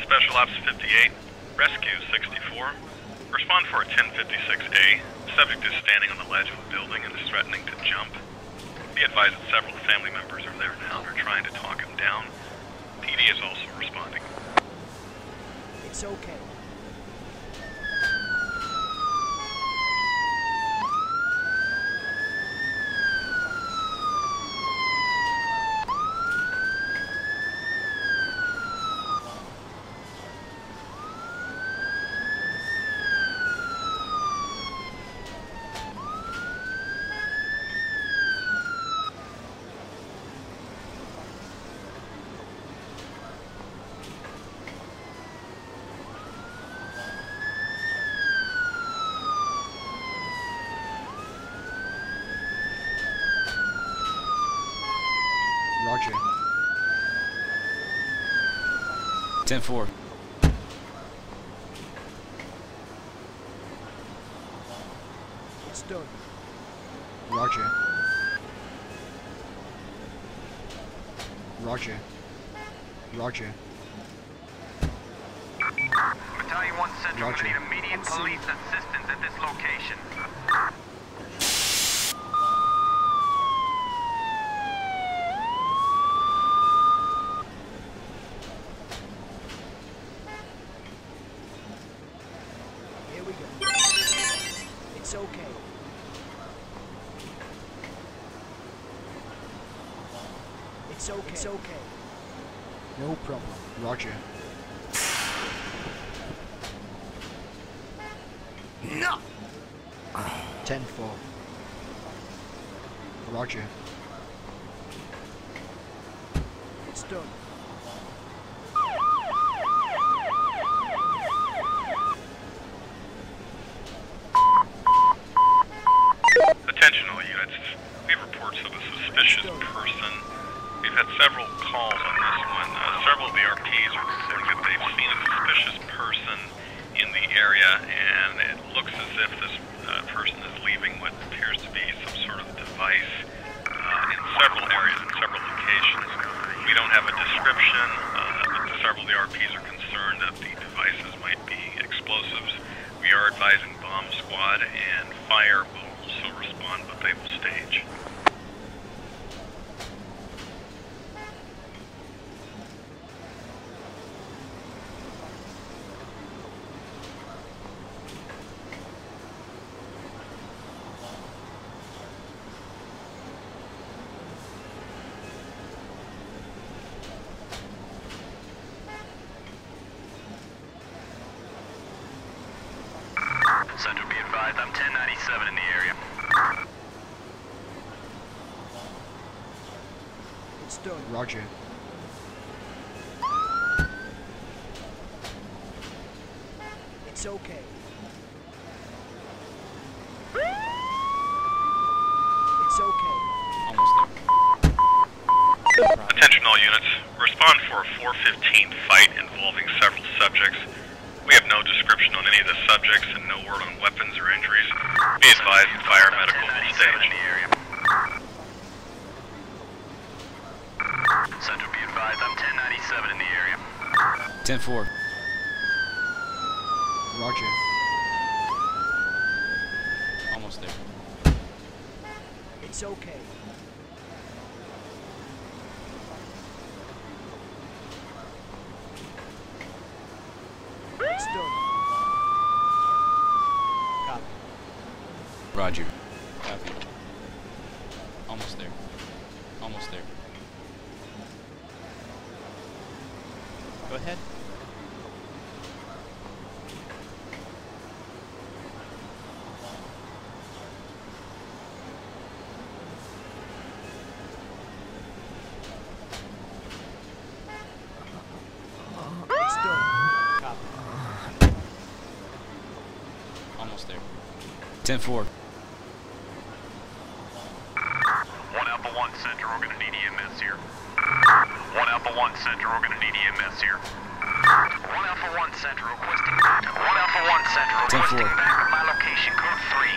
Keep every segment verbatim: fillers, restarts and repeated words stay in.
Special Ops fifty-eight, Rescue sixty-four. Respond for a ten fifty-six A. Subject is standing on the ledge of a building and is threatening to jump. Be advised that several family members are there now and are trying to talk him down. P D is also responding. It's okay. Roger. ten four. It's done. Roger. Roger. Roger. Battalion one Central Roger. will need immediate police assistance at this location. Here we go. It's okay. It's okay. It's okay. No problem. Roger. No! ten four. Roger. It's done. Attention all units. We have reports of a suspicious person. We've had several calls on this one. Uh, several of the R Ps are reporting that they've seen a suspicious person in the area, and it looks as if this uh, person is leaving what appears to be some sort of device uh, in several areas, in several locations. We don't have a description, uh, but several of the R Ps are concerned that the devices might be explosives. We are advising bomb squad, and fire will also respond, but they will stage. Central, be advised, I'm ten ninety-seven in the area. It's done. Roger. It's okay. It's okay. Almost there. Attention all units. Respond for a four fifteen fight involving several subjects. We have no description on any of the subjects and no word on weapons or injuries. Be advised that fire medical will stage. In the area. Central, be advised, I'm ten ninety-seven in the area. ten four. Roger. Almost there. It's okay. It's done. Copy. Roger. Copy. Almost there. Almost there. Go ahead. It's done. Copy. Almost there. ten four. One Alpha One Central, we're gonna need E M S here. One Alpha One Central, we're gonna need E M S here. One Alpha One Central requesting. One Alpha One Central ten four. requesting back of my location code three.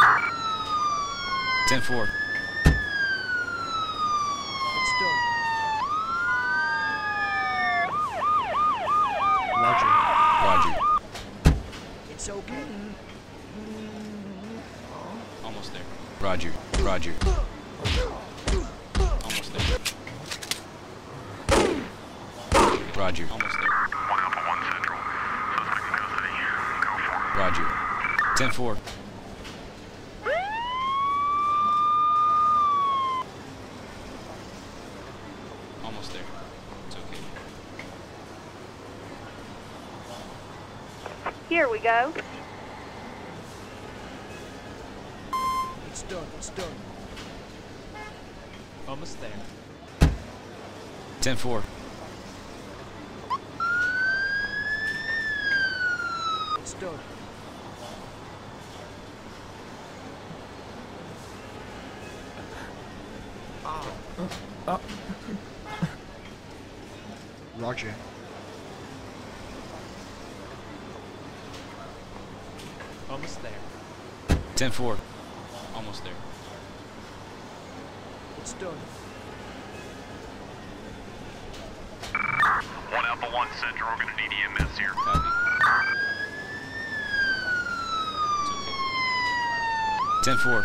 ten four. It's done. Roger. It's okay. Almost there. Roger. Roger. Almost there. Roger. Almost there. One Alpha One Central. Suspect in custody. Go for it. Roger. ten four. Almost there. It's okay. Here we go. It's done. It's done. Almost there. ten four. It's done. Roger. Almost there. ten four. Almost there. It's done. One Alpha One Central. We're gonna need E M S here. Copy. It's okay. ten four.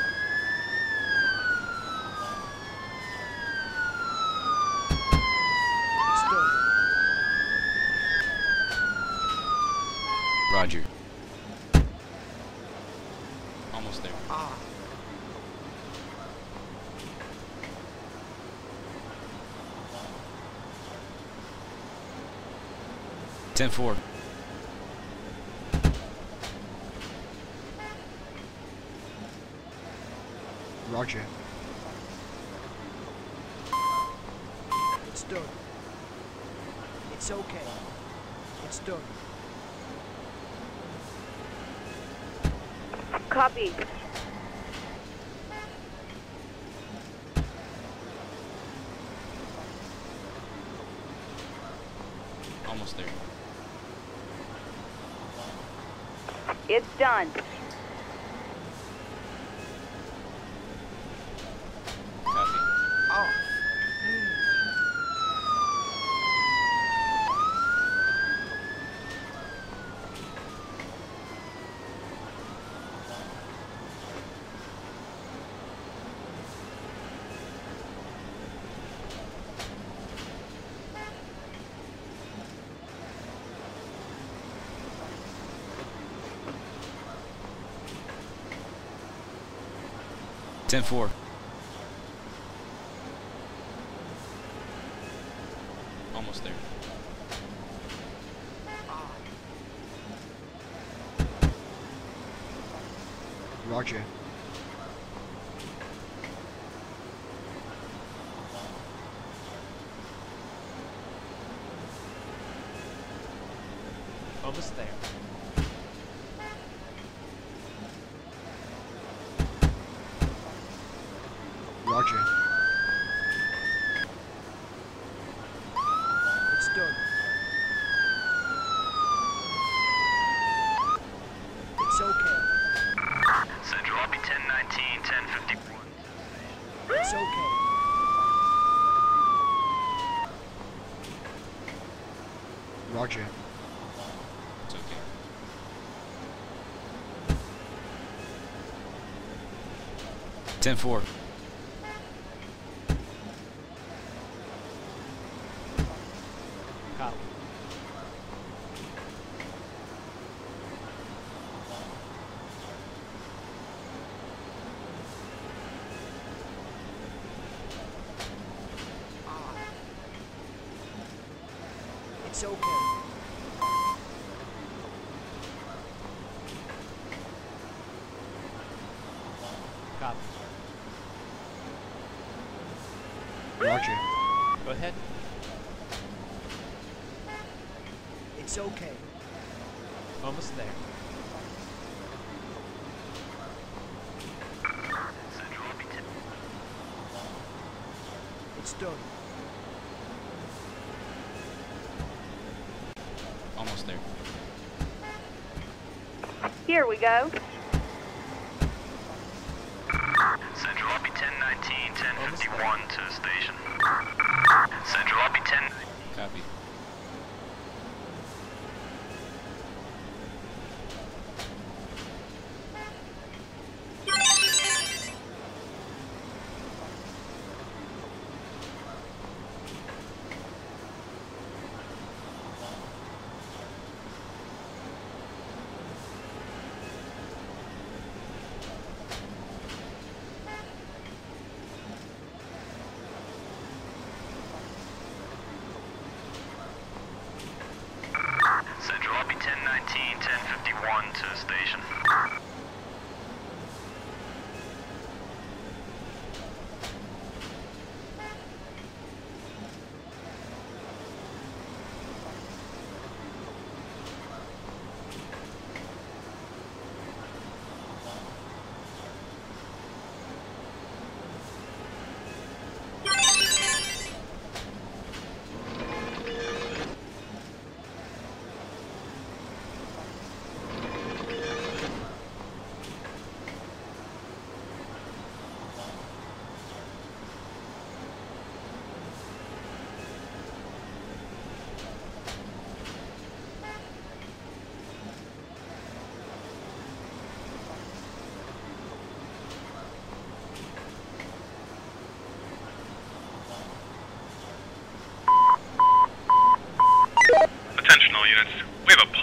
It's done. Roger. Almost there. Ah. ten four. Roger. It's done. It's okay. It's done. Copy. Almost there. It's done. Copy. Ah. ten four. Almost there. Roger. Almost there. Roger. It's done. It's okay. Central, I'll be ten nineteen, ten fifty-one. It's okay. Roger. It's okay. ten four. Copy. It's okay. Copy. Roger. Go ahead. It's okay. Almost there. Central, I'll be ten. It's done. Almost there. Here we go. Central, I'll be ten nineteen, ten fifty-one to station. Central, I'll be ten. Copy.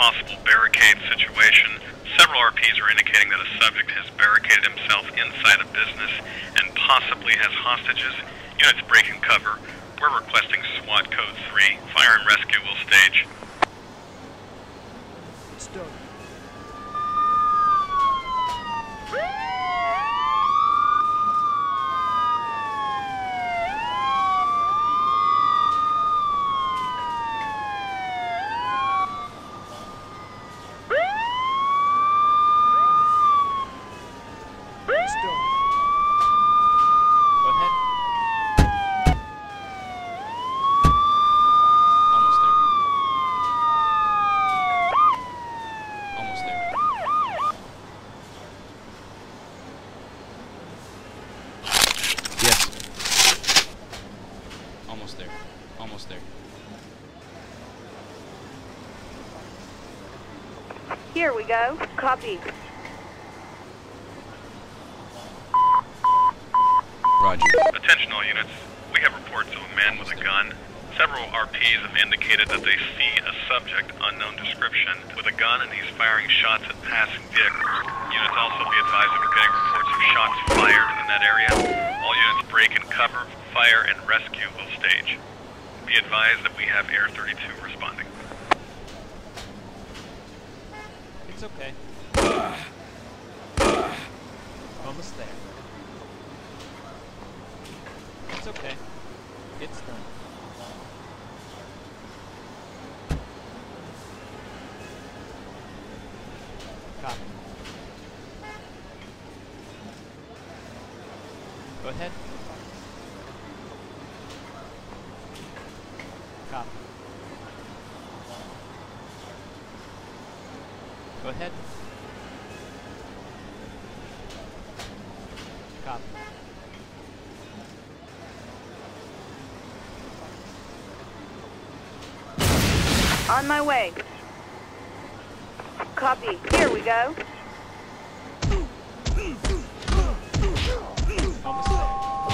possible barricade situation. Several R Ps are indicating that a subject has barricaded himself inside a business and possibly has hostages. Units breaking cover. We're requesting SWAT code three. Fire and rescue will stage. It's done. It's done. Go ahead. Almost there. Almost there. Yes. Almost there. Almost there. Here we go. Copy. Roger. Attention all units. We have reports of a man with a gun. Several R Ps have indicated that they see a subject, unknown description, with a gun, and he's firing shots at passing vehicles. Units also be advised that we're getting reports of shots fired in that area. All units break and cover, fire, and rescue will stage. Be advised that we have Air thirty-two responding. It's okay. Almost there. It's okay. It's done. Copy. Go ahead. Copy. Go ahead. Copy. On my way. Copy. Here we go. Almost there.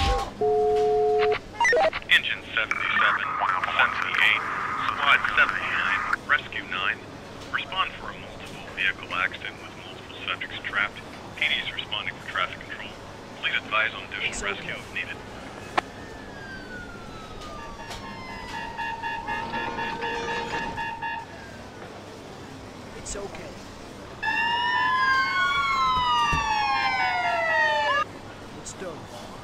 Engine seventy-seven, seventy-eight, Squad seventy-nine, Rescue nine. Respond for a multiple vehicle accident with multiple subjects trapped. P D's responding for traffic control. Please advise on additional rescue if needed. It's okay. It's done.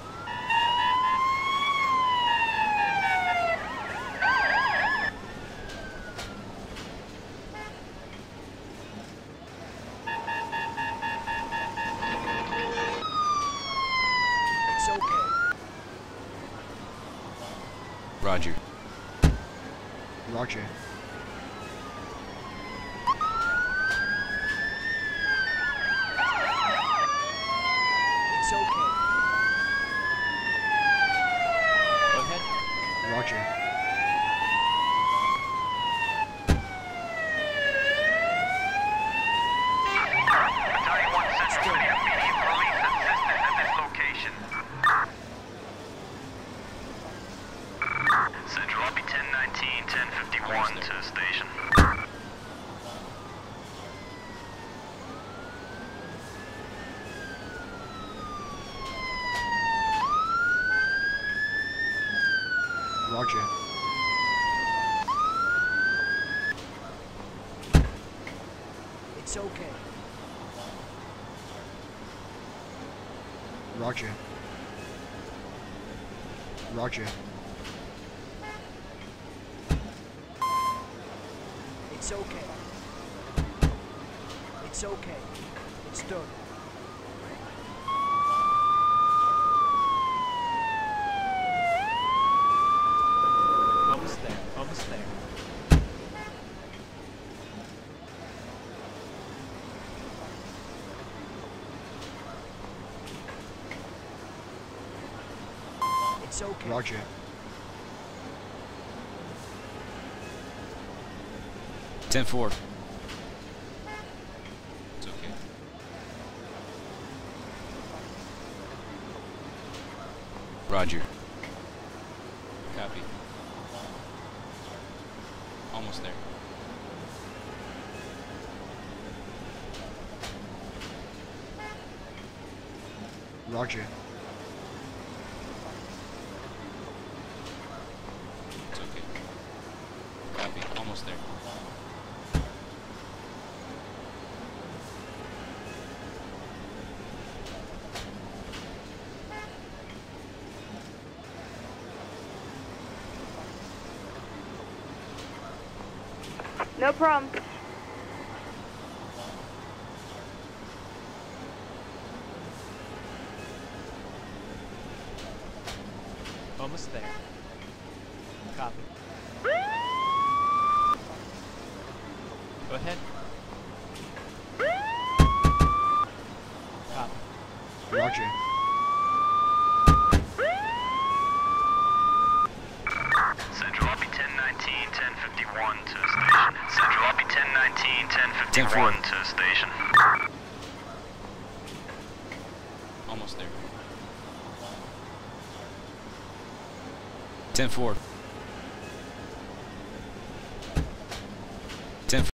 It's okay. Roger. Roger. It's okay. Go ahead. Roger. Battalion one Central, we need immediate police assistance at this location. Central, I'll be ten nineteen, ten fifty-one to station. Roger. It's okay. Roger. Roger. It's okay. It's okay. It's done. Almost there. Almost there. It's okay. Roger. ten four. It's okay. Roger. Copy. Almost there. Roger. It's okay. Copy. Almost there. No problem. Almost there. Copy. Go ahead. Copy. Roger. Central lobby ten nineteen, ten fifty-one to station. Central lobby ten nineteen, ten fifty-one to station. Almost there. ten four.